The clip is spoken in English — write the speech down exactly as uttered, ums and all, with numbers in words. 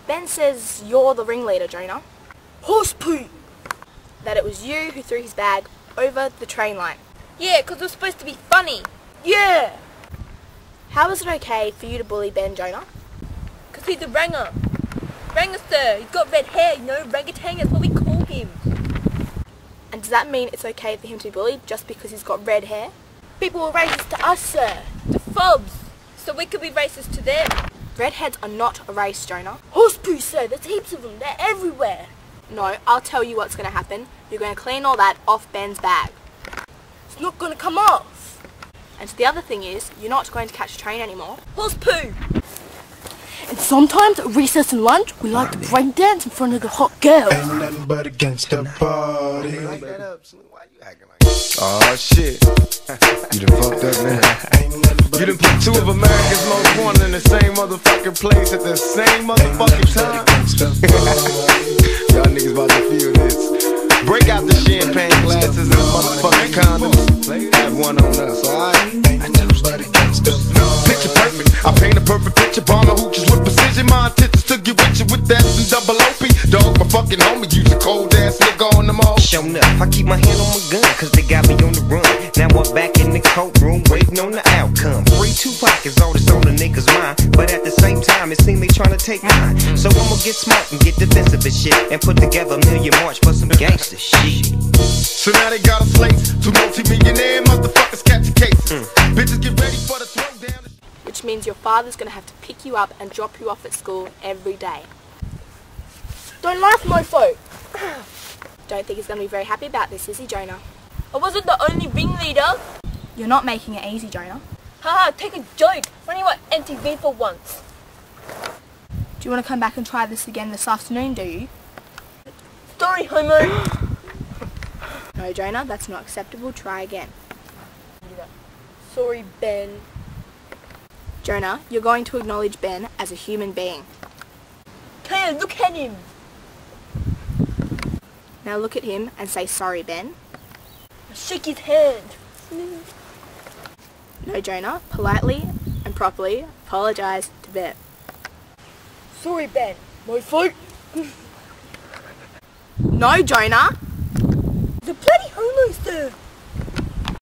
Ben says you're the ringleader, Jonah. Horse poo! That it was you who threw his bag over the train line. Yeah, because it was supposed to be funny. Yeah! How is it okay for you to bully Ben, Jonah? Because he's a ranger. Ranger, sir. He's got red hair, you know, orangutan, that's what we call him. And does that mean it's okay for him to be bullied just because he's got red hair? People were racist to us, sir. To fobs. So we could be racist to them. Redheads are not a race, Jonah. Horse poo, sir. There's heaps of them. They're everywhere. No, I'll tell you what's going to happen. You're going to clean all that off Ben's bag. It's not going to come off. And the other thing is, you're not going to catch a train anymore. Horse poo. And sometimes at recess and lunch, we like to break dance in front of the hot girls. Ain't nothing but against the party. Oh shit. You done fucked up now. You done put two of America's most wanted in the same motherfucking place at the same motherfucking time. Y'all niggas about to feel this. Break out the champagne glasses and the motherfucking condoms. Have one on us, alright? Picture perfect. I paint a perfect picture. Bomb the hooches with precision. My intentions to get with you with that and double O P. Dog, my fucking homie. Use a cold ass nigga on them all. Show enough. I keep my hand on my gun, cause they got me on the run. Now I'm back in the courtroom, waiting on the outcome. Free Tupac is all that's on the niggas' mind, but at the same time, it seems they tryna take mine. So I'ma get smart and get defensive and shit, and put together a million march for some gangster shit. So now they got a slate. Two multi-millionaire motherfuckers catch a case. Mm. Bitches get ready for the throwdown. Which means your father's going to have to pick you up and drop you off at school every day. Don't laugh, mofo. Don't think he's going to be very happy about this, is he, Jonah? I wasn't the only ringleader. You're not making it easy, Jonah. Haha, take a joke. Running what M T V for once. Do you want to come back and try this again this afternoon, do you? Sorry, homo. No, Jonah, that's not acceptable. Try again. Sorry, Ben. Jonah, you're going to acknowledge Ben as a human being. Kaya, look at him. Now look at him and say sorry, Ben. Shake his hand. No, Jonah, politely and properly apologise to Ben. Sorry, Ben. My fault. No, Jonah! The bloody homo, sir.